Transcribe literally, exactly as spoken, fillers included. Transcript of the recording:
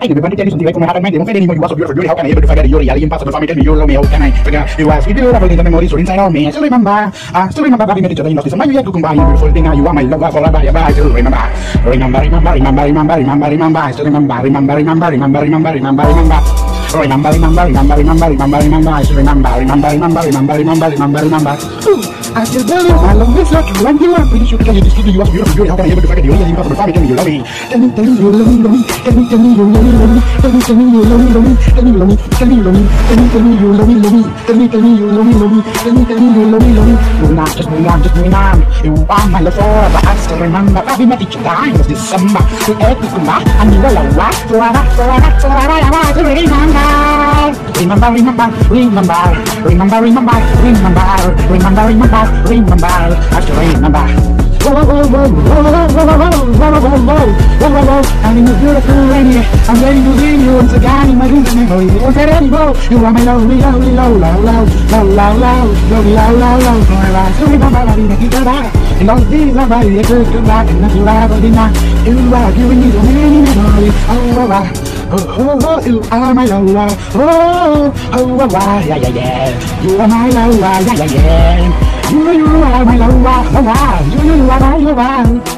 Ay, di ba di tadi sendiri kemarin main, mungkin ini mau so beautiful, how can I ever forget you? Really impossible for me to be you, love me, how can I forget? It was beautiful in the memories inside of me. I still remember, I still remember having met each other in office. You could buy beautiful thing, you are my lover forever. I still remember, remember, remember, remember, remember, remember, remember. I still remember, remember, remember, remember, remember, remember, remember. Remember, remember, remember, remember, remember, remember. I still remember, remember, remember, remember, remember, remember, remember. I still believe my love is like you and you are pretty sure because you just you are beautiful. How can I ever forget you? Really impossible for me to be you, love me. Tell me, tell me you love me, love me. Tell me, tell me you love me, love me. Tell me, tell me you love me, love me. Tell me, love me, tell me you love me. Tell me, tell me you love me, love me. Tell me, tell me you love me, love me. Tell me, tell me you love me, love me. Moving on, just moving on, just moving on. You are my love forever. I still remember that we met each other in December. We ate this kumba and you were like what? So I, so I, so I, I still remember. Remember, remember, remember, remember, remember, remember, remember, remember, remember. I still remember. Whoa, whoa, whoa, whoa, whoa, whoa, whoa, whoa, whoa, whoa, whoa, whoa, whoa. I'm in the beautiful rain. I'm ready to see you once again in my dreams and memories. Won't let any go. You are my lovely, lovely, low, low, low, low, low, low, lovely, low, low, low. Forever, I still remember that we met each other. And all these are my little good luck. And nothing ever did not. You are giving me so many memories. Oh, oh, oh, oh, oh, you are my lover. Oh, oh, oh, oh, yeah, yeah, yeah. You are my lover, yeah, yeah, yeah. You, you are my lover, oh wow, you, you are my lover.